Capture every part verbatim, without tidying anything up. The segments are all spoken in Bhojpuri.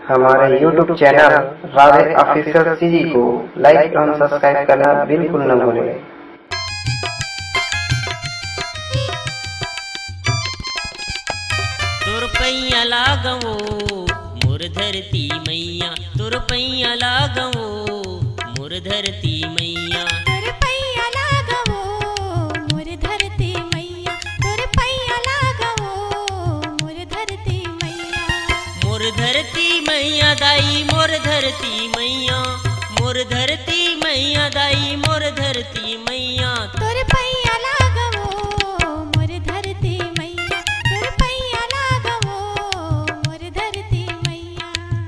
हमारे YouTube channel Radhe official CG को लाइक एवं सब्सक्राइब करना बिल्कुल न भूलें। तुर पैया लागवो मोर धरती मैया, तुर पैया लागवो मोर धरती मैया, तुर पैया लागवो मोर धरती मैया, तुर पैया लागवो मोर धरती मैया, मोर धरती मैया दाई मोर धरती मैया, मोर धरती मैया दाई मोर धरती मैया, तुर पैया लागवो मोर धरती मैया, तुर पैया लागवो मोर धरती मैया।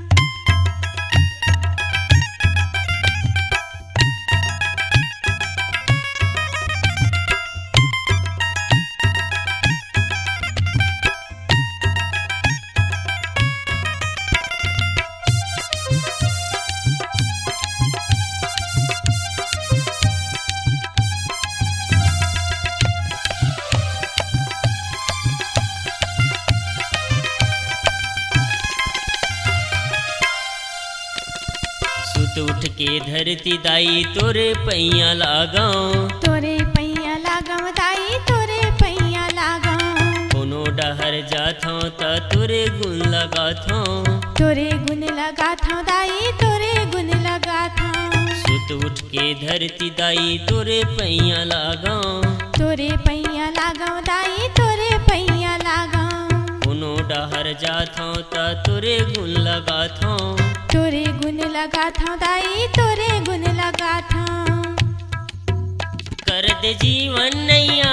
सुत उठ के धरती दाई तोरे पैया लगाऊं, तोरे पैया लागम दाई तोरे पैया लागम, कोनो डहर जाथों त तोरे गुण लगाथों, तोरे गुण लगाथों दाई तोरे गुण लगाथों, सुत उठ के धरती दाई तोरे पैया लगाऊं, तोरे पैया लागम दाई तोरे पैया लागम, कोनो डहर जाथों त तोरे गुण लगाथों, तोरे गुण लगाथों दाई तोरे गुण लगाथों। कर दे जीवन नैया,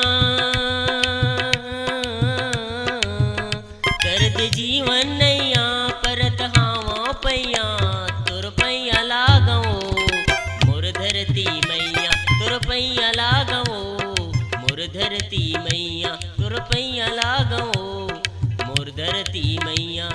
कर दे जीवन नैया परत हावा पैया, तुर पैया लागवो मोर धरती मैया, तुर पैया लागवो मोर धरती मैया, तुर पैया लागवो मोर धरती मैया।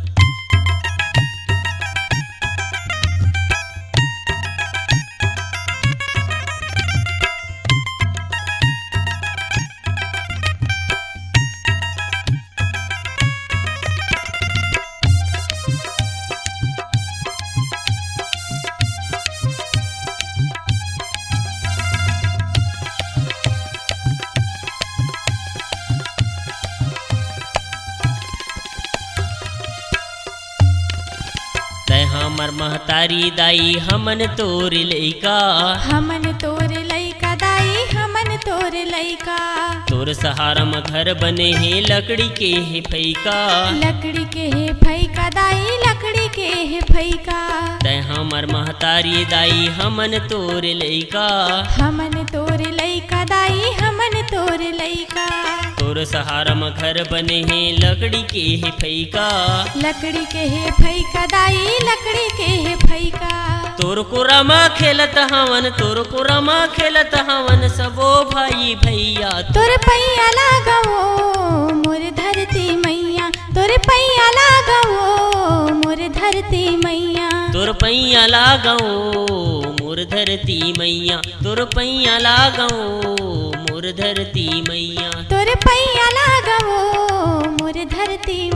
हमर महतारी दाई हमन तोर लइका, हमन तोर लइका दाई हमन तोर लइका, तोर सहारा में घर बने हैं लकड़ी के है फैका, लकड़ी के है फैका दाई लकड़ी के है फैका, तै हमर महतारी दाई हमन तोर लइका, हमन तोर लइका दाई हमन तोर लइका, तोर सहारा में घर बने हैं लकड़ी के है फैका, लकड़ी के है फैका दाई लकड़ी के है फैका, तोर कोरमा खेलत हवन, तोर कोरमा खेलत हवन सबो भाई भैया, तोर पैया लागवो मोर धरती मैया, तोर पैया लागवो मोर धरती मैया, तोर पैया लागवो मोर धरती मैया, तोर पैया लागवो मोर धरती मैया, तोर पैया लागवो मोर धरती